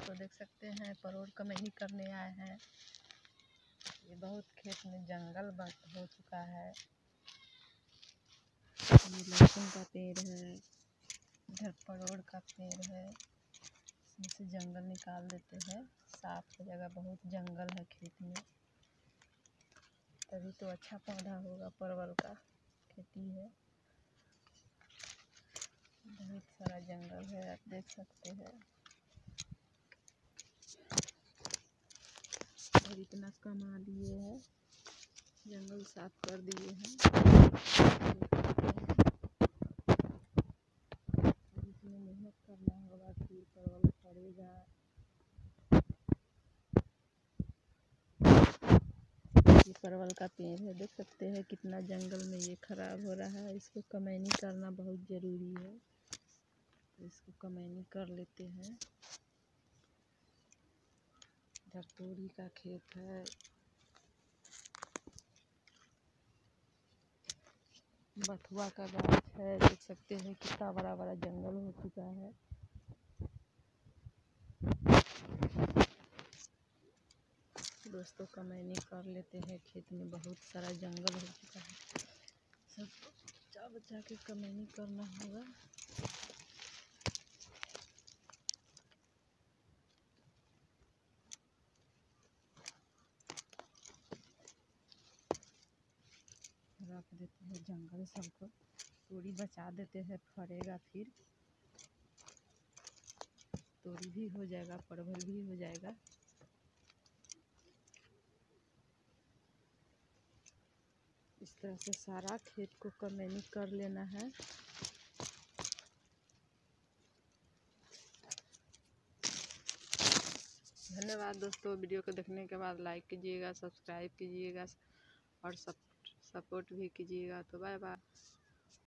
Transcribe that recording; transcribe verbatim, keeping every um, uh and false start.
दोस्तों देख सकते हैं परोड़ कमैनी करने आए हैं। ये बहुत खेत में जंगल हो चुका है। ये लहसुन का पेड़ है, इधर परोड़ का पेड़ है। इसमें से जंगल निकाल देते हैं, साफ हो जाएगा। बहुत जंगल है खेत में, तभी तो अच्छा पौधा होगा। परवल का खेती है, बहुत सारा जंगल है, आप देख सकते हैं। और इतना कमा दिए हैं, जंगल साफ कर दिए हैं। इसमें मेहनत करना होगा, फिर परवल फरेगा। ये परवल का पेड़ है, देख सकते हैं कितना जंगल में ये खराब हो रहा है। इसको कमैनी करना बहुत ज़रूरी है, तो इसको कमैनी कर लेते हैं। इधर तोरी का खेत है, बथुआ का गाछ है, देख सकते हैं कितना बड़ा बड़ा जंगल हो चुका है। दोस्तों कमैनी कर लेते हैं, खेत में बहुत सारा जंगल हो चुका है। सब बचा बचा के कमैनी करना होगा। रख देते हैं जंगल सबको, तोरी बचा देते हैं, फरेगा फिर तोरी भी हो जाएगा, परवल भी हो जाएगा। इस तरह से सारा खेत को कमैनी कर लेना है। धन्यवाद दोस्तों, वीडियो को देखने के बाद लाइक कीजिएगा, सब्सक्राइब कीजिएगा और सपोर्ट भी कीजिएगा। तो बाय बाय।